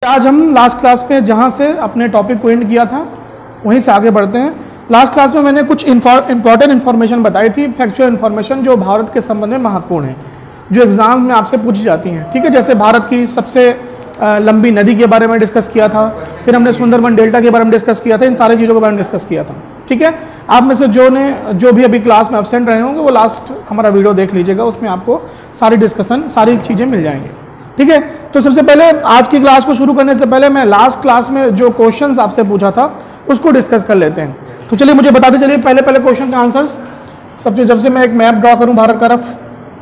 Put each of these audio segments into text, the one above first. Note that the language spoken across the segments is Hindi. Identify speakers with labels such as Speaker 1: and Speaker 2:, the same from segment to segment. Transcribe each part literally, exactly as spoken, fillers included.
Speaker 1: आज हम लास्ट क्लास में जहाँ से अपने टॉपिक को एंड किया था वहीं से आगे बढ़ते हैं। लास्ट क्लास में मैंने कुछ इंपॉर्टेंट इन्फॉर्मेशन बताई थी, फैक्चुअल इन्फॉर्मेशन जो भारत के संबंध में महत्वपूर्ण है, जो एग्जाम में आपसे पूछी जाती हैं। ठीक है, जैसे भारत की सबसे लंबी नदी के बारे में डिस्कस किया था, फिर हमने सुंदरबन डेल्टा के बारे में डिस्कस किया था, इन सारी चीज़ों के बारे में डिस्कस किया था। ठीक है, आप में से जो ने जो भी अभी क्लास में एब्सेंट रहे होंगे वो लास्ट हमारा वीडियो देख लीजिएगा, उसमें आपको सारी डिस्कशन सारी चीज़ें मिल जाएंगी। ठीक है, तो सबसे पहले आज की क्लास को शुरू करने से पहले मैं लास्ट क्लास में जो क्वेश्चंस आपसे पूछा था उसको डिस्कस कर लेते हैं। तो चलिए मुझे बताते चलिए पहले पहले क्वेश्चन का आंसर्स। सबसे जब से मैं एक मैप ड्रॉ करूं भारत का रफ,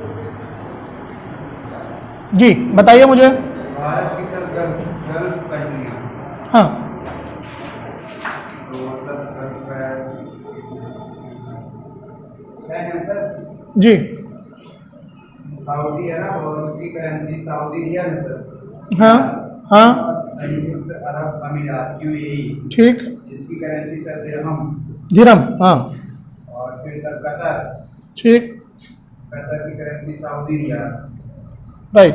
Speaker 1: जी बताइए मुझे।
Speaker 2: भारत की सर गल्फ कंट्रियां,
Speaker 1: हाँ
Speaker 2: सर
Speaker 1: जी,
Speaker 2: सऊदी अरब और उसकी करेंसी सऊदी रियाल है सर।
Speaker 1: हाँ हाँ
Speaker 2: संयुक्त अरब अमीरात यूएई,
Speaker 1: ठीक,
Speaker 2: जिसकी करेंसी सर दिरहम।
Speaker 1: दिरहम, हाँ
Speaker 2: और फिर सर कतर,
Speaker 1: ठीक,
Speaker 2: कतर की currency Saudi riyal.
Speaker 1: Right,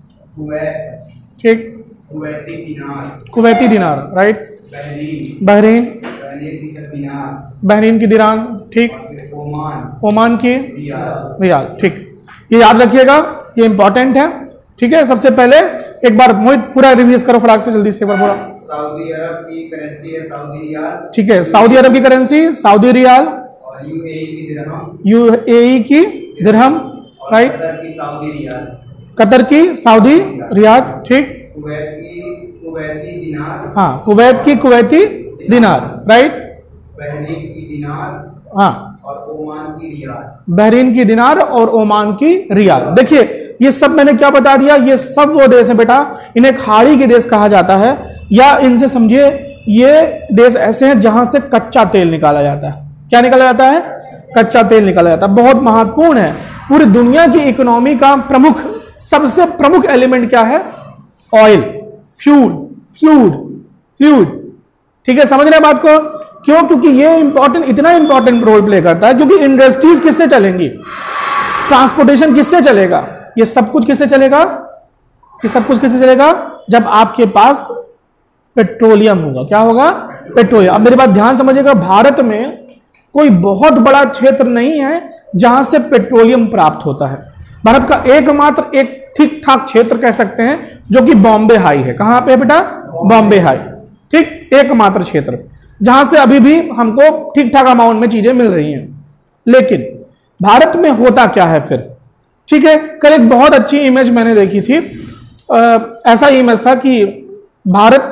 Speaker 2: Kuwait,
Speaker 1: ठीक,
Speaker 2: Kuwaiti dinar.
Speaker 1: Kuwaiti dinar, right,
Speaker 2: Bahrain,
Speaker 1: Bahrain,
Speaker 2: Bahrain की सर दिनार।
Speaker 1: बहरीन की दिरान, ठीक,
Speaker 2: और फिर ओमान,
Speaker 1: ओमान की
Speaker 2: रियाल।
Speaker 1: रियाल, ठीक। ये याद रखिएगा, ये इंपॉर्टेंट है। ठीक है, सबसे पहले एक बार मोहित पूरा रिवीज करो फटाक से, जल्दी से एक बार पूरा।
Speaker 2: सऊदी अरब की करेंसी है सऊदी रियाल।
Speaker 1: ठीक है, सऊदी अरब की करेंसी सऊदी रियाल,
Speaker 2: और यूएई की दिरहम,
Speaker 1: यूएई की दिरहम,
Speaker 2: और
Speaker 1: राइट,
Speaker 2: कतर की सऊदी रियाल।
Speaker 1: कतर की सऊदी रियाल, ठीक,
Speaker 2: कुवैत की कुवैती दिनार।
Speaker 1: हाँ कुवैत की कुवैती दिनार, राइट,
Speaker 2: बहरीन की दिनार
Speaker 1: हाँ
Speaker 2: और ओमान की रियाल।
Speaker 1: बहरीन की दिनार और ओमान की रियाल। देखिए ये सब मैंने क्या बता दिया, ये सब वो देश है बेटा, इन्हें खाड़ी के देश कहा जाता है, या इनसे समझिए ये देश ऐसे हैं जहां से कच्चा तेल निकाला जाता है। क्या निकाला जाता है? कच्चा तेल निकाला जाता है। बहुत महत्वपूर्ण है, पूरी दुनिया की इकोनॉमी का प्रमुख सबसे प्रमुख एलिमेंट क्या है? Oil, fuel, fluid, fluid. ठीक है, समझ रहे हैं बात को? क्यों? क्योंकि ये इंपॉर्टेंट, इतना इंपॉर्टेंट रोल प्ले करता है क्योंकि इंडस्ट्रीज किससे चलेंगी, ट्रांसपोर्टेशन किससे चलेगा, ये सब कुछ किससे चलेगा, ये सब कुछ किससे चलेगा? जब आपके पास पेट्रोलियम होगा। क्या होगा? पेट्रोलियम। अब मेरी बात ध्यान समझिएगा, भारत में कोई बहुत बड़ा क्षेत्र नहीं है जहां से पेट्रोलियम प्राप्त होता है। भारत का एकमात्र एक ठीक ठाक क्षेत्र कह सकते हैं जो कि बॉम्बे हाई है। कहां पे बेटा? बॉम्बे हाई, ठीक, एकमात्र क्षेत्र जहां से अभी भी हमको ठीक ठाक अमाउंट में चीजें मिल रही हैं। लेकिन भारत में होता क्या है फिर? ठीक है, कल एक बहुत अच्छी इमेज मैंने देखी थी। आ, ऐसा इमेज था कि भारत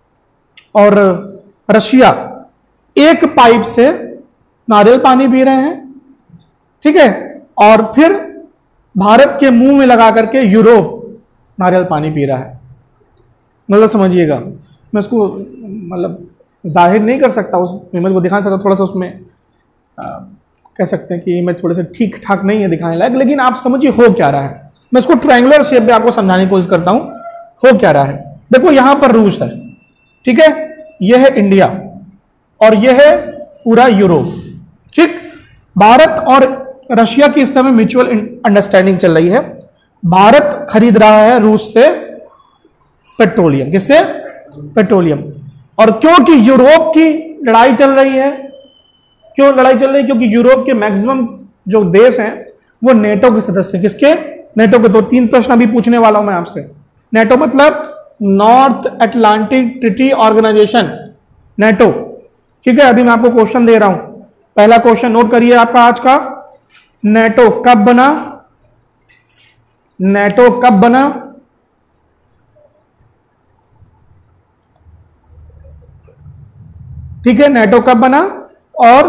Speaker 1: और रशिया एक पाइप से नारियल पानी पी रहे हैं, ठीक है, और फिर भारत के मुंह में लगा करके यूरोप नारियल पानी पी रहा है। मतलब समझिएगा, मैं उसको मतलब जाहिर नहीं कर सकता, उस इमेज को दिखा सकता, थोड़ा सा उसमें आ, कह सकते हैं कि इमेज थोड़े से ठीक ठाक नहीं है दिखाने लायक, लेकिन आप समझिए हो क्या रहा है। मैं इसको ट्रायंगुलर शेप में आपको समझाने की कोशिश करता हूं, हो क्या रहा है। देखो यहां पर रूस है, ठीक है, यह है इंडिया और यह है पूरा यूरोप, ठीक। भारत और रशिया की इस समय म्यूचुअल अंडरस्टैंडिंग चल रही है। भारत खरीद रहा है रूस से पेट्रोलियम। किससे? पेट्रोलियम। और क्योंकि यूरोप की लड़ाई चल रही है, क्यों लड़ाई चल रही है? क्योंकि यूरोप के मैक्सिमम जो देश हैं वो नेटो के सदस्य हैं। किसके? नेटो के। तो तीन प्रश्न अभी पूछने वाला हूं मैं आपसे। नेटो मतलब North Atlantic Treaty Organization, NATO, ठीक है। अभी मैं आपको क्वेश्चन दे रहा हूं, पहला क्वेश्चन नोट करिए आपका आज का। नेटो कब बना? नेटो कब बना? ठीक है, नेटो कब बना? और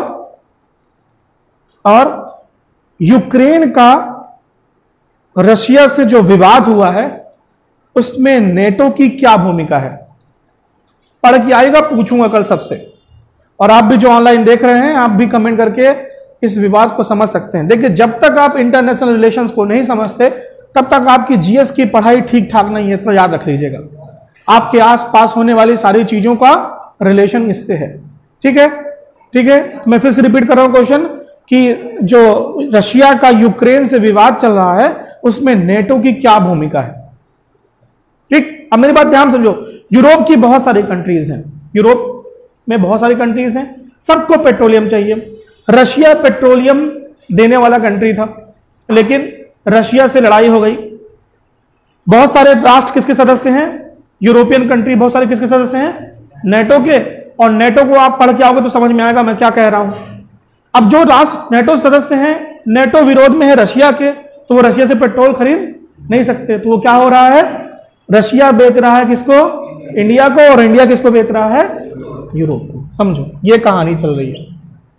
Speaker 1: और यूक्रेन का रशिया से जो विवाद हुआ है उसमें नेटो की क्या भूमिका है? पढ़ के आएगा, पूछूंगा कल सबसे। और आप भी जो ऑनलाइन देख रहे हैं, आप भी कमेंट करके इस विवाद को समझ सकते हैं। देखिए, जब तक आप इंटरनेशनल रिलेशंस को नहीं समझते तब तक आपकी जीएस की पढ़ाई ठीक ठाक नहीं है। तो याद रख लीजिएगा, आपके आसपास होने वाली सारी चीजों का रिलेशन इससे है, ठीक है, ठीक है। मैं फिर से रिपीट कर रहा हूं क्वेश्चन कि जो रशिया का यूक्रेन से विवाद चल रहा है उसमें नेटो की क्या भूमिका है? ठीक, अब मेरी बात ध्यान समझो, यूरोप की बहुत सारी कंट्रीज हैं, यूरोप में बहुत सारी कंट्रीज हैं, सबको पेट्रोलियम चाहिए। रशिया पेट्रोलियम देने वाला कंट्री था, लेकिन रशिया से लड़ाई हो गई। बहुत सारे राष्ट्र किसके सदस्य हैं? यूरोपियन कंट्री बहुत सारे किसके सदस्य हैं? नेटो के। और नेटो को आप पढ़ के आओगे तो समझ में आएगा मैं क्या कह रहा हूं। अब जो राष्ट्र नेटो सदस्य हैं, नेटो विरोध में है रशिया के, तो वो रशिया से पेट्रोल खरीद नहीं सकते। तो वो क्या हो रहा है? रशिया बेच रहा है किसको? इंडिया को, और इंडिया किसको बेच रहा है? यूरोप को। समझो ये कहानी चल रही है।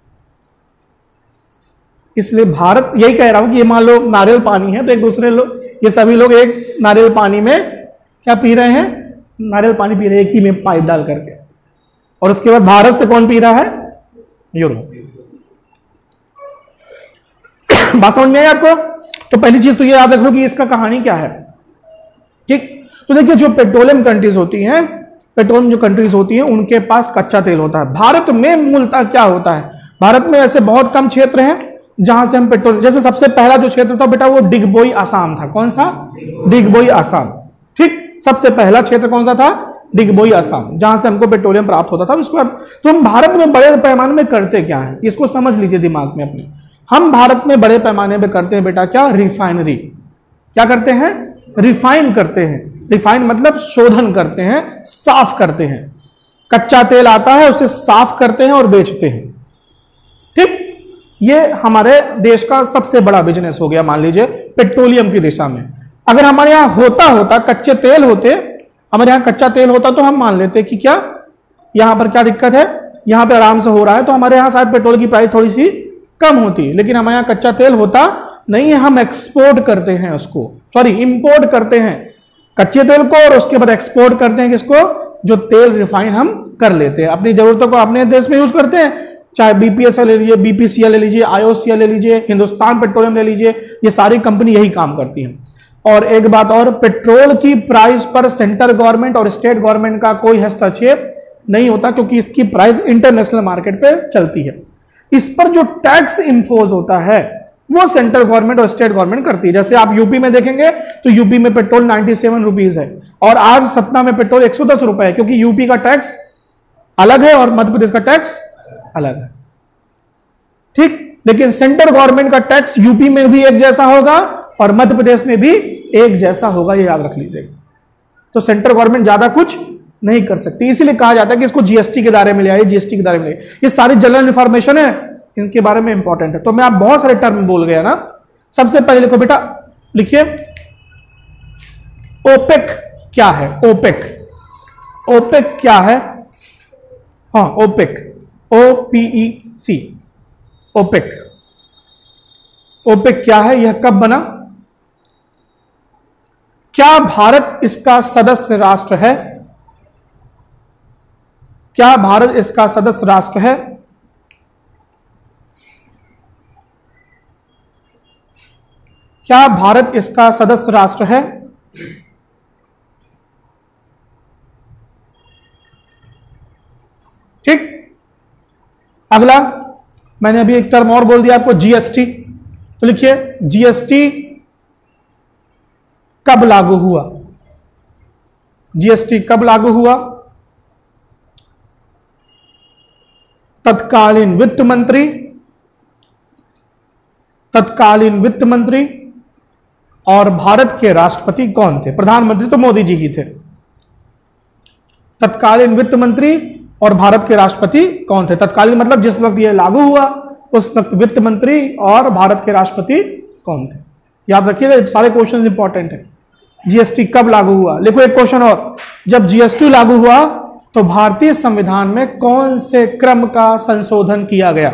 Speaker 1: इसलिए भारत, यही कह रहा हूं कि ये मान लो नारियल पानी है, तो एक दूसरे लोग, ये सभी लोग एक नारियल पानी में क्या पी रहे हैं? नारियल पानी पी रहे हैं, एक ही में पाइप डाल करके। और उसके बाद भारत से कौन पी रहा है? यूरोप। बात समझ में आई आपको? तो पहली चीज तो ये याद रखो कि इसका कहानी क्या है। ठीक, तो देखिए जो पेट्रोलियम कंट्रीज होती हैं, पेट्रोलियम जो कंट्रीज होती हैं, उनके पास कच्चा तेल होता है। भारत में मूलतः क्या होता है? भारत में ऐसे बहुत कम क्षेत्र हैं जहां से हम पेट्रोल, जैसे सबसे पहला जो क्षेत्र था बेटा वो डिगबोई आसाम था। कौन सा? डिगबोई आसाम। ठीक, सबसे पहला क्षेत्र कौन सा था? डिगबोई आसाम, जहां से हमको पेट्रोलियम प्राप्त होता था। इसको तो हम भारत में बड़े पैमाने में करते क्या है, इसको समझ लीजिए दिमाग में अपने। हम भारत में बड़े पैमाने में करते हैं बेटा क्या? रिफाइनरी। क्या करते हैं? रिफाइन करते हैं। रिफाइन मतलब शोधन करते हैं, साफ करते हैं। कच्चा तेल आता है, उसे साफ करते हैं और बेचते हैं। ठीक, ये हमारे देश का सबसे बड़ा बिजनेस हो गया मान लीजिए पेट्रोलियम की दिशा में। अगर हमारे यहां होता होता कच्चे तेल होते, हमारे यहां कच्चा तेल होता, तो हम मान लेते कि क्या यहां पर क्या दिक्कत है, यहां पे आराम से हो रहा है, तो हमारे यहां शायद पेट्रोल की प्राइस थोड़ी सी कम होती। लेकिन हमारे यहां कच्चा तेल होता नहीं है, हम एक्सपोर्ट करते हैं उसको, सॉरी इंपोर्ट करते हैं कच्चे तेल को, और उसके बाद एक्सपोर्ट करते हैं किसको? जो तेल रिफाइन हम कर लेते हैं, अपनी जरूरतों को अपने देश में यूज करते हैं। चाहे बीपीएसएल ले लीजिए, बीपीसीएल ले लीजिए, आईओसीएल ले लीजिए, हिंदुस्तान पेट्रोलियम ले लीजिए, ये सारी कंपनी यही काम करती हैं। और एक बात और, पेट्रोल की प्राइस पर सेंट्रल गवर्नमेंट और स्टेट गवर्नमेंट का कोई हस्तक्षेप नहीं होता, क्योंकि इसकी प्राइस इंटरनेशनल मार्केट पे चलती है। इस पर जो टैक्स इंपोज होता है वो सेंट्रल गवर्नमेंट और स्टेट गवर्नमेंट करती है। जैसे आप यूपी में देखेंगे तो यूपी में पेट्रोल सत्तानवे रुपीस है, और आज सतना में पेट्रोल एक सौ दस रुपए है, क्योंकि यूपी का टैक्स अलग है और मध्य प्रदेश का टैक्स अलग है। ठीक, लेकिन सेंट्रल गवर्नमेंट का टैक्स यूपी में भी एक जैसा होगा और मध्य प्रदेश में भी एक जैसा होगा, ये याद रख लीजिएगा। तो सेंट्रल गवर्नमेंट ज्यादा कुछ नहीं कर सकती, इसीलिए कहा जाता है कि इसको जीएसटी के दायरे में ले आइए, जीएसटी के दायरे में ले। ये सारी जनरल इंफॉर्मेशन है, इनके बारे में इंपॉर्टेंट है। तो मैं आप बहुत सारे टर्म बोल गया ना। सबसे पहले लिखो बेटा, लिखिए ओपेक क्या है? ओपेक, ओपेक क्या है? हाँ, OPEC, O P E C, OPEC. OPEC क्या है? यह कब बना? क्या भारत इसका सदस्य राष्ट्र है? क्या भारत इसका सदस्य राष्ट्र है? क्या भारत इसका सदस्य राष्ट्र है? ठीक, अगला मैंने अभी एक टर्म और बोल दिया आपको, जीएसटी। तो लिखिए जीएसटी कब लागू हुआ? जीएसटी कब लागू हुआ? तत्कालीन वित्त मंत्री, तत्कालीन वित्त मंत्री और भारत के राष्ट्रपति कौन थे? प्रधानमंत्री तो मोदी जी ही थे। तत्कालीन वित्त मंत्री और भारत के राष्ट्रपति कौन थे? तत्कालीन मतलब जिस वक्त यह लागू हुआ उस वक्त वित्त मंत्री और भारत के राष्ट्रपति कौन थे? याद रखिएगा, सारे क्वेश्चन इंपॉर्टेंट है। जीएसटी कब लागू हुआ? लिखो एक क्वेश्चन और, जब जीएसटी लागू हुआ तो भारतीय संविधान में कौन से क्रम का संशोधन किया गया?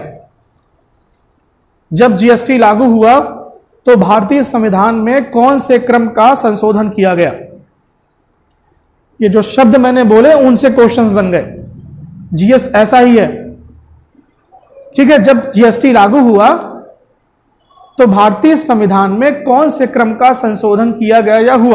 Speaker 1: जब जीएसटी लागू हुआ तो भारतीय संविधान में कौन से क्रम का संशोधन किया गया? ये जो शब्द मैंने बोले उनसे क्वेश्चंस बन गए। जीएस ऐसा ही है, ठीक है। जब जीएसटी लागू हुआ तो भारतीय संविधान में कौन से क्रम का संशोधन किया गया या हुआ?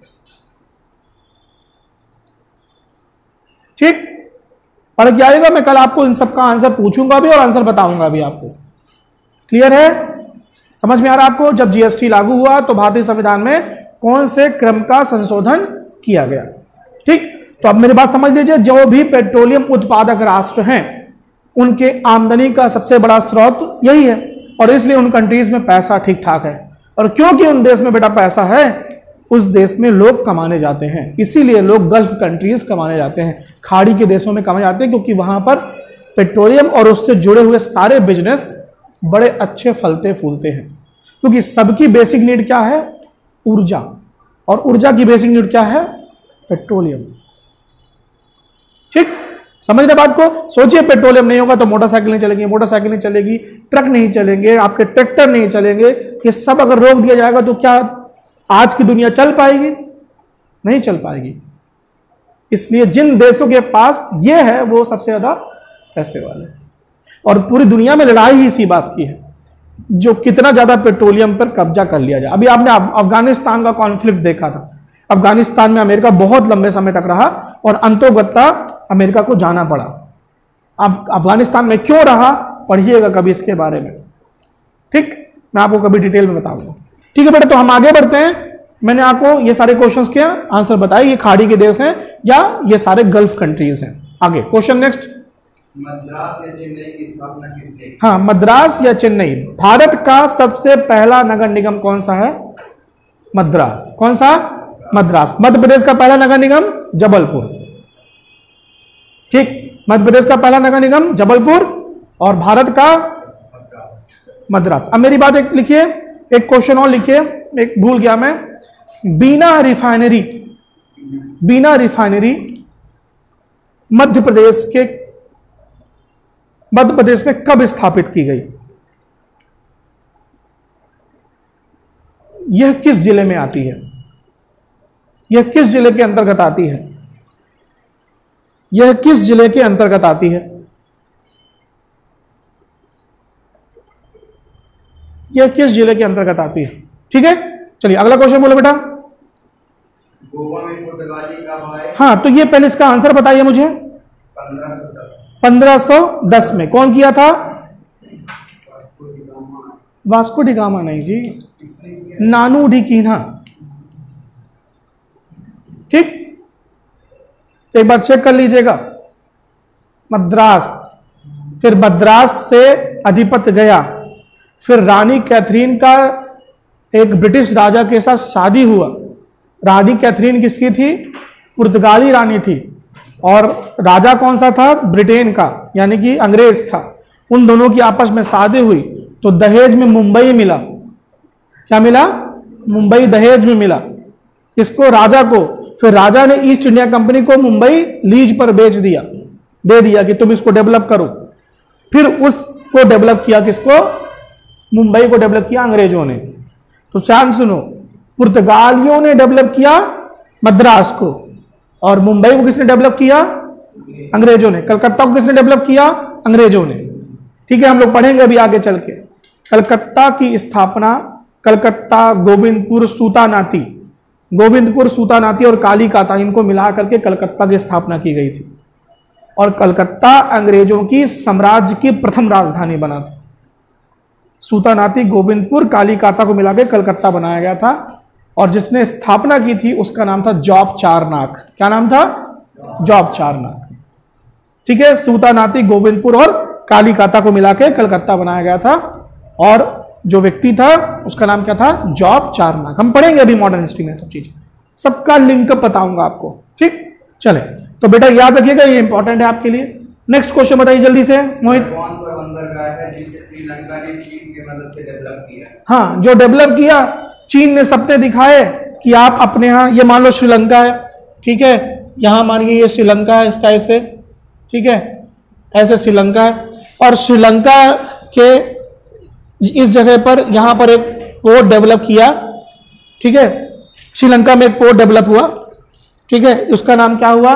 Speaker 1: ठीक, पढ़ के आएगा। मैं कल आपको इन सब का आंसर पूछूंगा भी और आंसर बताऊंगा भी आपको। क्लियर है? समझ में आ रहा है आपको? जब जीएसटी लागू हुआ तो भारतीय संविधान में कौन से क्रम का संशोधन किया गया। ठीक, तो अब मेरी बात समझ लीजिए, जो भी पेट्रोलियम उत्पादक राष्ट्र हैं उनके आमदनी का सबसे बड़ा स्रोत यही है, और इसलिए उन कंट्रीज में पैसा ठीक ठाक है। और क्योंकि उन देश में बेटा पैसा है, उस देश में लोग कमाने जाते हैं, इसीलिए लोग गल्फ कंट्रीज कमाने जाते हैं, खाड़ी के देशों में कमाने जाते हैं, क्योंकि वहां पर पेट्रोलियम और उससे जुड़े हुए सारे बिजनेस बड़े अच्छे फलते फूलते हैं। क्योंकि सबकी बेसिक नीड क्या है? ऊर्जा, और ऊर्जा की बेसिक नीड क्या है? पेट्रोलियम। ठीक, समझ रहे बात को? सोचिए पेट्रोलियम नहीं होगा तो मोटरसाइकिल नहीं चलेगी, मोटरसाइकिल नहीं चलेगी, ट्रक नहीं चलेंगे, आपके ट्रैक्टर नहीं चलेंगे। ये सब अगर रोक दिया जाएगा तो क्या आज की दुनिया चल पाएगी? नहीं चल पाएगी। इसलिए जिन देशों के पास ये है वो सबसे ज्यादा पैसे वाले, और पूरी दुनिया में लड़ाई ही इसी बात की है, जो कितना ज्यादा पेट्रोलियम पर कब्जा कर लिया जाए। अभी आपने अफगानिस्तान का कॉन्फ्लिक्ट देखा था। अफगानिस्तान में अमेरिका बहुत लंबे समय तक रहा और अंतोगत्ता अमेरिका को जाना पड़ा। अब अफगानिस्तान में क्यों रहा, पढ़िएगा कभी इसके बारे में। ठीक, मैं आपको कभी डिटेल में बताऊंगा। ठीक है बेटा, तो हम आगे बढ़ते हैं। मैंने आपको ये सारे क्वेश्चंस के आंसर बताए, ये खाड़ी के देश हैं या ये सारे गल्फ कंट्रीज हैं। आगे क्वेश्चन नेक्स्ट।
Speaker 2: मद्रास या चेन्नई की स्थापना किसने की?
Speaker 1: हाँ, मद्रास या चेन्नई। भारत का सबसे पहला नगर निगम कौन सा है? मद्रास। कौन सा? मद्रास। मध्य प्रदेश का पहला नगर निगम जबलपुर। ठीक, मध्य प्रदेश का पहला नगर निगम जबलपुर, और भारत का मद्रास। अब मेरी बात एक लिखिए, एक क्वेश्चन और लिखिए, एक भूल गया मैं। बीना रिफाइनरी, बीना रिफाइनरी मध्य प्रदेश के मध्य प्रदेश में कब स्थापित की गई? यह किस जिले में आती है? यह किस जिले के अंतर्गत आती है? यह किस जिले के अंतर्गत आती है? यह किस जिले के अंतर्गत आती है? ठीक है, चलिए अगला क्वेश्चन बोलो बेटा।
Speaker 2: गोवा में पुर्तगाली कब आए?
Speaker 1: हाँ, तो ये पहले इसका आंसर बताइए मुझे।
Speaker 2: पंद्रह सौ दस।
Speaker 1: पंद्रह सौ दस में। कौन किया था? वास्को डी गामा नहीं जी, नानू डी कीना। ठीक, एक बार चेक कर लीजिएगा। मद्रास, फिर मद्रास से अधिपत्य गया, फिर रानी कैथरीन का एक ब्रिटिश राजा के साथ शादी हुआ। रानी कैथरीन किसकी थी? पुर्तगाली रानी थी, और राजा कौन सा था? ब्रिटेन का, यानी कि अंग्रेज था। उन दोनों की आपस में शादी हुई तो दहेज में मुंबई मिला। क्या मिला? मुंबई दहेज में मिला। इसको राजा को, फिर राजा ने ईस्ट इंडिया कंपनी को मुंबई लीज पर बेच दिया, दे दिया कि तुम इसको डेवलप करो। फिर उसको डेवलप किया किसको? मुंबई को डेवलप किया अंग्रेजों ने। तो ध्यान सुनो, पुर्तगालियों ने डेवलप किया मद्रास को, और मुंबई को किसने डेवलप किया? अंग्रेजों ने। कलकत्ता को किसने डेवलप किया? अंग्रेजों ने। ठीक है, हम लोग पढ़ेंगे अभी आगे चल के। कलकत्ता की स्थापना कलकत्ता, गोविंदपुर, सूतानाती, गोविंदपुर, सूतानाती और कालीकाता, इनको मिला करके कलकत्ता की स्थापना की गई थी। और कलकत्ता अंग्रेजों की साम्राज्य की प्रथम राजधानी बना था। सूतानाती, गोविंदपुर, कालीकाता को मिलाकर कलकत्ता बनाया गया था, और जिसने स्थापना की थी उसका नाम था जॉब चारनाक। क्या नाम था? Job Charnock. ठीक है, सूतानाती, गोविंदपुर और कालीकाता को मिलाकर कलकत्ता बनाया गया था, और जो व्यक्ति था उसका नाम क्या था? Job Charnock. हम पढ़ेंगे अभी मॉडर्न हिस्ट्री में सब चीजें, सबका लिंक बताऊंगा आपको। ठीक, चले तो बेटा याद रखिएगा, ये इंपॉर्टेंट है आपके लिए। नेक्स्ट क्वेश्चन बताइए जल्दी से मोहित।
Speaker 2: कौन सा बंदरगाह है जिसे श्रीलंका ने चीन की मदद से डेवलप किया?
Speaker 1: हाँ, जो डेवलप किया, चीन ने सपने दिखाए कि आप अपने यहाँ, ये मान लो श्रीलंका है, ठीक है, यहां मानिए ये श्रीलंका है इस टाइप से, ठीक है, ऐसे श्रीलंका है, और श्रीलंका के इस जगह पर यहां पर एक पोर्ट डेवलप किया। ठीक है, श्रीलंका में एक पोर्ट डेवलप हुआ। ठीक है, उसका नाम क्या हुआ?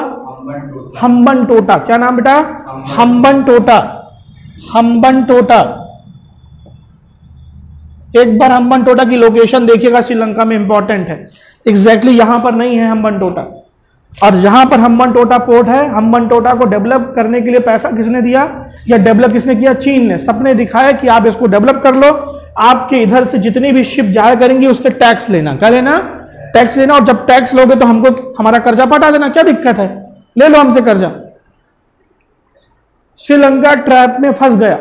Speaker 1: हम्बन टोटा। क्या नाम बेटा? हम्बन टोटा। हम्बन टोटा। एक बार हम्बन टोटा की लोकेशन देखिएगा, श्रीलंका में इंपॉर्टेंट है। एग्जैक्टली यहां पर नहीं है हम्बन टोटा, और जहां पर हम्बन टोटा पोर्ट है, हम्बन टोटा को डेवलप करने के लिए पैसा किसने दिया, या डेवलप किसने किया? चीन ने। सपने दिखाए कि आप इसको डेवलप कर लो, आपके इधर से जितनी भी शिप जाया करेंगी उससे टैक्स लेना। क्या लेना? टैक्स लेना, और जब टैक्स लोगे तो हमको हमारा कर्जा पटा देना, क्या दिक्कत है, ले लो हमसे कर्जा। श्रीलंका ट्रैप में फंस गया।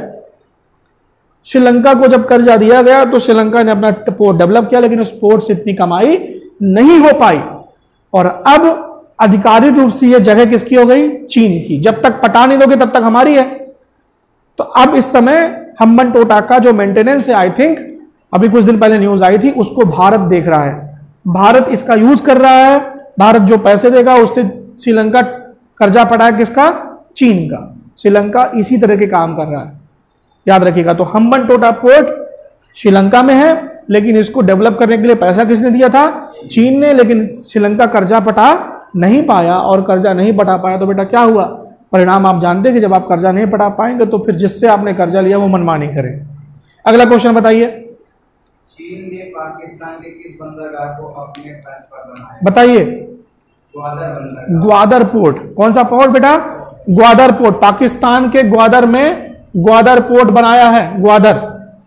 Speaker 1: श्रीलंका को जब कर्जा दिया गया तो श्रीलंका ने अपना पोर्ट डेवलप किया, लेकिन उस पोर्ट से इतनी कमाई नहीं हो पाई, और अब आधिकारिक रूप से यह जगह किसकी हो गई, चीन की। जब तक पटा नहीं दोगे तब तक हमारी है। तो अब इस समय हम्बन टोटा का जो मेंटेनेंस है, आई थिंक अभी कुछ दिन पहले न्यूज आई थी, उसको भारत देख रहा है। भारत इसका यूज कर रहा है। भारत जो पैसे देगा उससे श्रीलंका कर्जा पड़ा है किसका, चीन का। श्रीलंका इसी तरह के काम कर रहा है, याद रखिएगा। तो हम्बन टोटा पोर्ट श्रीलंका में है, लेकिन इसको डेवलप करने के लिए पैसा किसने दिया था, चीन ने। लेकिन श्रीलंका कर्जा पटा नहीं पाया, और कर्जा नहीं पटा पाया तो बेटा क्या हुआ, परिणाम आप जानते हैं कि जब आप कर्जा नहीं पटा पाएंगे तो फिर जिससे आपने कर्जा लिया वो मनमानी करे। अगला क्वेश्चन बताइए।
Speaker 2: चीन ने पाकिस्तान के किस बंदरगाह को अपने तर्ज पर बनाया?
Speaker 1: बताइए।
Speaker 2: ग्वादर बंदरगाह।
Speaker 1: ग्वादर पोर्ट। कौन सा पोर्ट बेटा, ग्वादर पोर्ट। पाकिस्तान के ग्वादर में ग्वादर पोर्ट बनाया है, ग्वादर।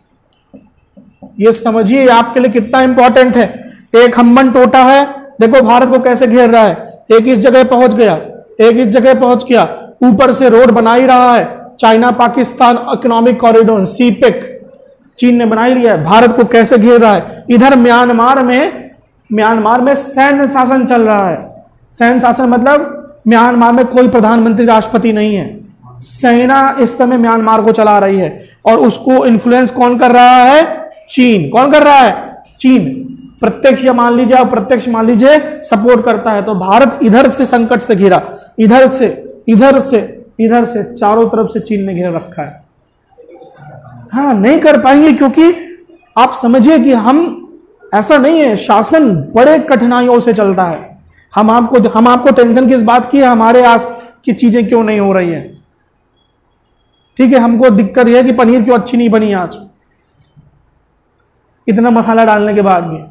Speaker 1: ये समझिए आपके लिए कितना इंपॉर्टेंट है। एक हम्बन टोटा है, देखो भारत को कैसे घेर रहा है, एक इस जगह पहुंच गया, एक इस जगह पहुंच गया, ऊपर से रोड बना ही रहा है। China Pakistan economic corridor CPEC चीन ने बना ही लिया है। भारत को कैसे घेर रहा है, इधर म्यांमार में म्यांमार में सैन्य शासन चल रहा है। सैन्य शासन मतलब म्यांमार में कोई प्रधानमंत्री राष्ट्रपति नहीं है, सेना इस समय म्यांमार को चला रही है, और उसको इन्फ्लुएंस कौन कर रहा है, चीन। कौन कर रहा है, चीन। प्रत्यक्ष या मान लीजिए, प्रत्यक्ष मान लीजिए सपोर्ट करता है। तो भारत इधर से संकट से घिरा, इधर से, इधर से, इधर से, चारों तरफ से चीन ने घेर रखा है। हाँ, नहीं कर पाएंगे, क्योंकि आप समझिए कि हम, ऐसा नहीं है, शासन बड़े कठिनाइयों से चलता है। हम आपको हम आपको टेंशन किस बात की है, हमारे आस की चीजें क्यों नहीं हो रही है, ठीक है। हमको दिक्कत यह है कि पनीर क्यों अच्छी नहीं बनी आज, इतना मसाला डालने के बाद भी।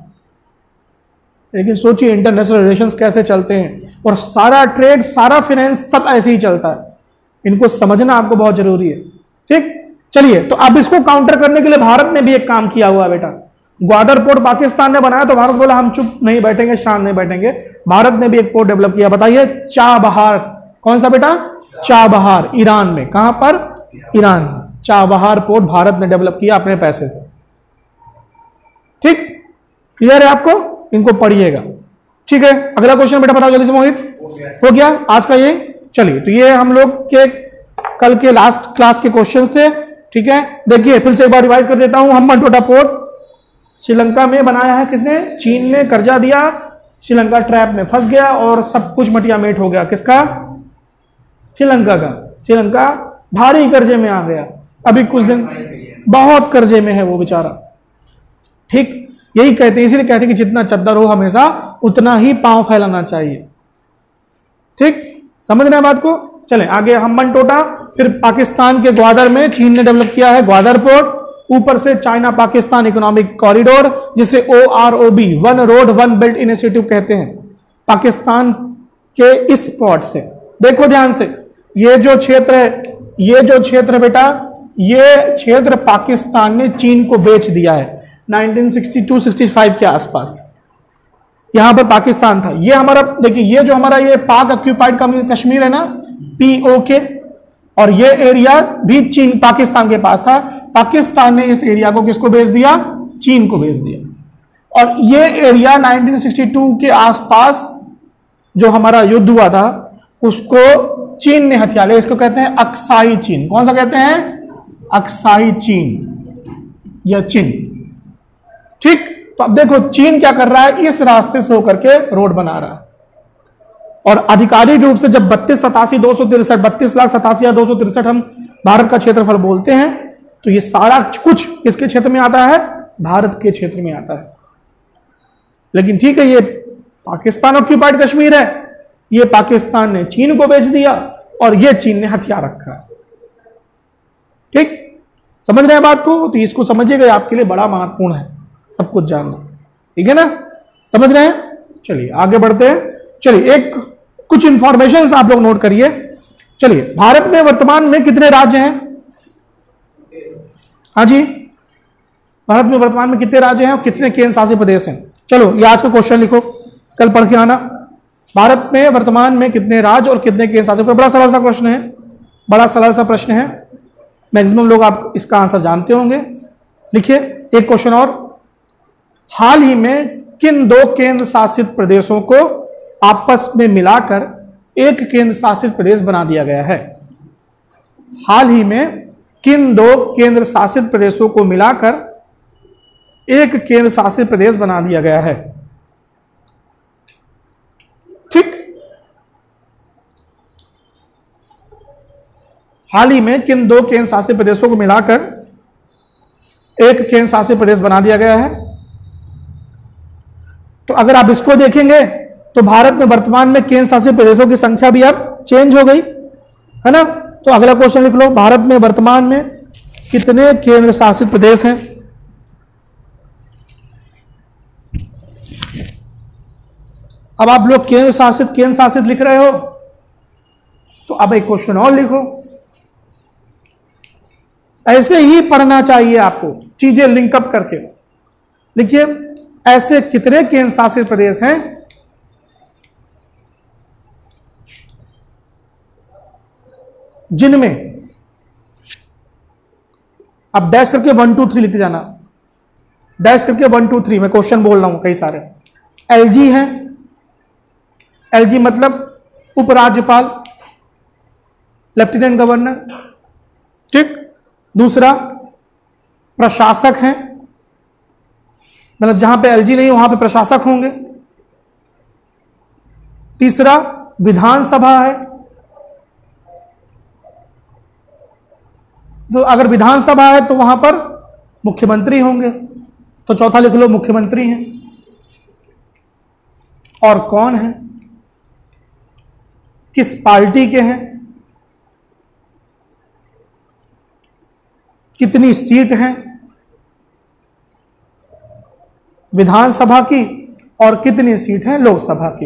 Speaker 1: लेकिन सोचिए इंटरनेशनल रिलेशंस कैसे चलते हैं, और सारा ट्रेड, सारा फाइनेंस सब ऐसे ही चलता है। इनको समझना आपको बहुत जरूरी है, ठीक। चलिए, तो अब इसको काउंटर करने के लिए भारत ने भी एक काम किया हुआ है बेटा। ग्वादर पोर्ट पाकिस्तान ने बनाया तो भारत बोला हम चुप नहीं बैठेंगे, शांत नहीं बैठेंगे। भारत ने भी एक पोर्ट डेवलप किया, बताइए। चाबहार। कौन सा बेटा, चाबहार, ईरान में। कहां पर, ईरान में। चाबहार पोर्ट भारत ने डेवलप किया अपने पैसे से, ठीक। क्लियर है आपको, इनको पढ़िएगा, ठीक है। अगला क्वेश्चन बेटा बताओ जल्दी से मोहित। हो गया आज का ये। चलिए, तो ये हम लोग के कल के लास्ट क्लास के क्वेश्चंस थे, ठीक है। देखिए फिर से एक बार रिवाइज कर देता हूं। हम्बन टोटा पोर्ट श्रीलंका में बनाया है किसने, चीन ने। कर्जा दिया, श्रीलंका ट्रैप में फंस गया, और सब कुछ मटिया मेट हो गया। किसका, श्रीलंका का। श्रीलंका भारी कर्जे में आ गया, अभी कुछ दिन बहुत कर्जे में है वो बेचारा, ठीक। यही कहते हैं, इसलिए कहते हैं कि जितना चद्दर हो हमेशा उतना ही पांव फैलाना चाहिए, ठीक। समझ रहे हैं बात को। चले आगे। हम्बन टोटा, फिर पाकिस्तान के ग्वादर में चीन ने डेवलप किया है ग्वादर पोर्ट। ऊपर से चाइना पाकिस्तान इकोनॉमिक कॉरिडोर, जिसे O R O B, one road one belt initiative कहते हैं। पाकिस्तान के इस पोर्ट से, देखो ध्यान से, ये जो क्षेत्र है, ये जो क्षेत्र बेटा, ये क्षेत्र पाकिस्तान ने चीन को बेच दिया है nineteen sixty two sixty five के आसपास। यहां पर पाकिस्तान था। ये हमारा, देखिए ये जो हमारा ये पाक ऑक्यूपाइड कश्मीर है ना, पीओके, और ये एरिया भी चीन पाकिस्तान के पास था। पाकिस्तान ने इस एरिया को किसको बेच दिया, चीन को बेच दिया। और ये एरिया नाइनटीन सिक्सटी टू के आसपास जो हमारा युद्ध हुआ था उसको चीन ने हथिया लिया। इसको कहते हैं अक्साई चीन। कौन सा कहते हैं, अक्साई चीन या चीन, ठीक। तो अब देखो चीन क्या कर रहा है, इस रास्ते से होकर के रोड बना रहा है। और आधिकारिक रूप से जब बत्तीस सतासी दो सौ तिरसठ बत्तीस लाख सतासी हजार दो सौ तिरसठ हम भारत का क्षेत्रफल बोलते हैं, तो ये सारा कुछ किसके क्षेत्र में आता है, भारत के क्षेत्र में आता है। लेकिन ठीक है, ये पाकिस्तान ऑक्यूपाइड कश्मीर है, ये पाकिस्तान ने चीन को बेच दिया, और ये चीन ने हथिया रखा है, ठीक। समझ रहे हैं बात को। तो इसको समझिएगा, आपके लिए बड़ा महत्वपूर्ण है सब कुछ जानना, ठीक है ना, समझ रहे हैं। चलिए आगे बढ़ते हैं। चलिए एक कुछ इंफॉर्मेशन आप लोग नोट करिए। चलिए, भारत में वर्तमान में कितने राज्य हैं, हाँ जी, भारत में वर्तमान में कितने राज्य हैं और कितने केंद्र शासित प्रदेश हैं। चलो ये आज का क्वेश्चन लिखो। कल पढ़ के आना। भारत में वर्तमान में कितने राज्य और कितने केंद्र शासित प्रदेश? बड़ा सरल सा प्रश्न है, बड़ा सरल सा प्रश्न है, मैक्सिमम लोग आप इसका आंसर जानते होंगे। लिखिए एक क्वेश्चन और, हाल ही में किन दो केंद्र शासित प्रदेशों को आपस में मिलाकर एक केंद्र शासित प्रदेश बना दिया गया है? हाल ही में किन दो केंद्र शासित प्रदेशों को मिलाकर एक केंद्र शासित प्रदेश बना दिया गया है? ठीक, हाल ही में किन दो केंद्र शासित प्रदेशों को मिलाकर एक केंद्र शासित प्रदेश बना दिया गया है? तो अगर आप इसको देखेंगे तो भारत में वर्तमान में केंद्र शासित प्रदेशों की संख्या भी अब चेंज हो गई है ना। तो अगला क्वेश्चन लिख लो, भारत में वर्तमान में कितने केंद्र शासित प्रदेश हैं? अब आप लोग केंद्र शासित केंद्र शासित लिख रहे हो, तो अब एक क्वेश्चन और लिखो। ऐसे ही पढ़ना चाहिए आपको, चीजें लिंकअप करके। लिखिए, ऐसे कितने केंद्र शासित प्रदेश हैं जिनमें, अब डैश करके वन टू थ्री लिखते जाना, डैश करके वन टू थ्री, मैं क्वेश्चन बोल रहा हूं कई सारे। एलजी है, एलजी मतलब उपराज्यपाल, लेफ्टिनेंट गवर्नर, ठीक। दूसरा प्रशासक है, मतलब जहां पे एलजी नहीं वहां पे प्रशासक होंगे। तीसरा विधानसभा है, तो अगर विधानसभा है तो वहां पर मुख्यमंत्री होंगे, तो चौथा लिख लो मुख्यमंत्री हैं। और कौन है, किस पार्टी के हैं, कितनी सीट हैं विधानसभा की और कितनी सीट है लोकसभा की,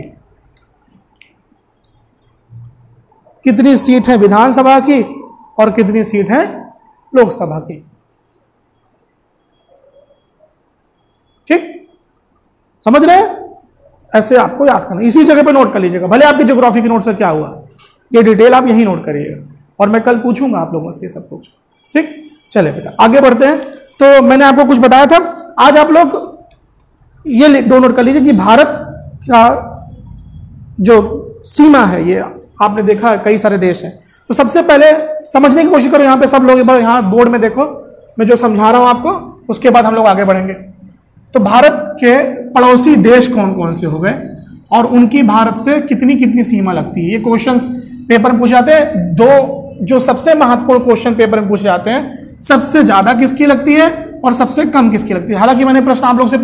Speaker 1: कितनी सीट है विधानसभा की और कितनी सीट है लोकसभा की, ठीक। समझ रहे हैं? ऐसे आपको याद करना, इसी जगह पे नोट कर लीजिएगा, भले आपकी ज्योग्राफी के नोट से क्या हुआ, ये डिटेल आप यही नोट करिएगा, और मैं कल पूछूंगा आप लोगों से सब कुछ, ठीक। चले बेटा आगे बढ़ते हैं। तो मैंने आपको कुछ बताया था, आज आप लोग ये दो नोट कर लीजिए कि भारत का जो सीमा है, ये आपने देखा कई सारे देश हैं, तो सबसे पहले समझने की कोशिश करो। यहां पे सब लोग एक बार यहां बोर्ड में देखो, मैं जो समझा रहा हूं आपको, उसके बाद हम लोग आगे बढ़ेंगे। तो भारत के पड़ोसी देश कौन कौन से हो गए और उनकी भारत से कितनी कितनी सीमा लगती है, ये क्वेश्चंस पेपर में पूछे जाते हैं। दो जो सबसे महत्वपूर्ण क्वेश्चन पेपर में पूछे जाते हैं, सबसे ज्यादा किसकी लगती है और सबसे कम किसकी लगती है। हालांकि मैंने प्रश्न आप लोग से